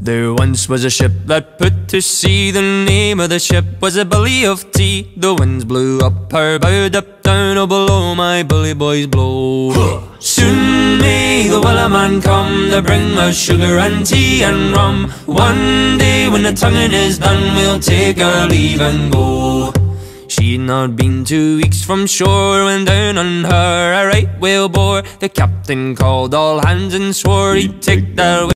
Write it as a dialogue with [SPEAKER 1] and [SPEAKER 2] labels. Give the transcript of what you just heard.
[SPEAKER 1] There once was a ship that put to sea. The name of the ship was a Billy of Tea. The winds blew up her bow, up down, oh below my bully boys blow. Soon may the Wellerman come to bring us sugar and tea and rum. One day when the tonguing is done, we'll take our leave and go. She'd not been 2 weeks from shore when down on her a right whale bore. The captain called all hands and swore he'd take their